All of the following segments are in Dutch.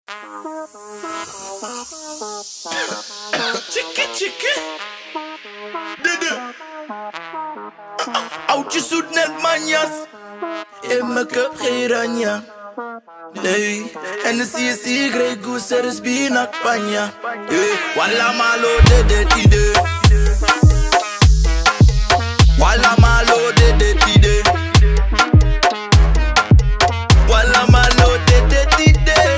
Tjekkie. Oudjes zoet net manjas. In mijn cup geen ranja. Nee, en dan zie je Grey Goose, er is binak panja. Walla malo de tide. Walla malo de tide. Walla malo de tide.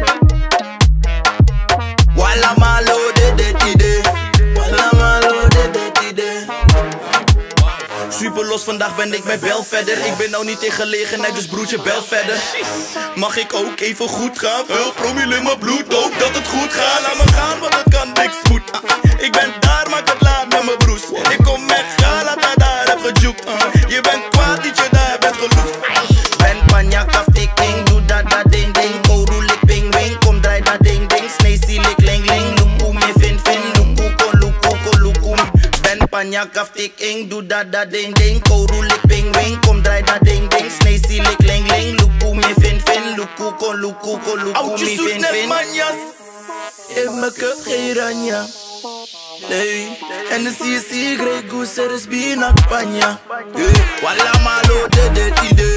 Walla malo de tide. Walla malo de tide. Super los, vandaag ben ik met bel verder. Ik ben nou niet in gelegenheid, dus broertje bel verder. Mag ik ook even goed gaan? Veel promille in mijn bloed, ook dat het goed gaat. Laat me gaan, want het kan niks goed. Ik ben daar, maak het laat met mijn broers. Ik kom met gala, dat daar heb gejoekt. Je bent kwaad, dat je daar bent geloefd. Ben panja, kaftik, king, doe dat ding ding. Koru lik, ping, wing, kom draai dat ding ding. Snee, lik, ling, ling, luku, me fin, luku, kon, luku. Ben panja, kaftik, king, doe dat ding ding. Koru lik, ping, wing, kom draai dat ding ding. Snee, lik, ling, ling, luku, me fin, luku, kon, luku, me fin. In mijn cup geen ranja. Nee, en dan zie je Grey Goose, er is binak panja. Walla malo de tide.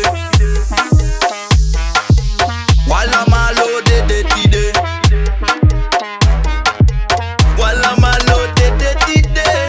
Walla malo de tide. Walla malo de tide.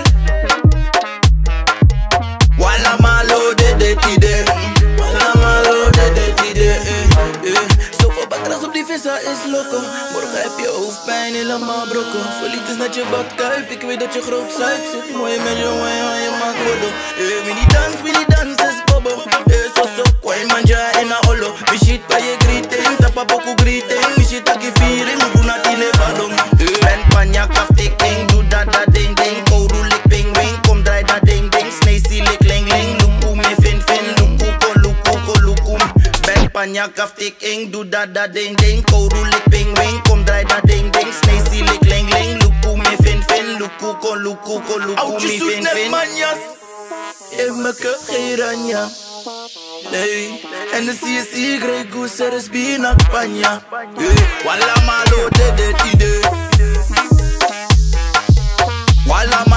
Walla malo de tide. Walla malo de tide. Zoveel bakras op die vissa is loco. Morgen heb je hoofdpijn helemaal brokko. Verliet is net je badkuip, ik weet dat je groot zuip zit. Mooie met je maakt wodo. Willy dance is bobo. So kwai manja en a olo. Mi shit pa je greeting, tapa poku greeting. Mi shit aki feeling, mu na tine valong. Ben panja kaftik king, doe dat ding ding. Koru lik ping wing, kom draai dat ding ding. Snee lik ling ling, luku me fin, luku kon luku. Ben panja kaftik king, doe dat ding ding. Koru lik ping wing, kom draai dat ding ding. Snee lik ling ling, luku me fin, luku kon luku me fin. Manjas. In mijn cup geen ranja. Nee, en dan zie je Grey Goose, er is binak panja. Walla malo de tide. Walla malo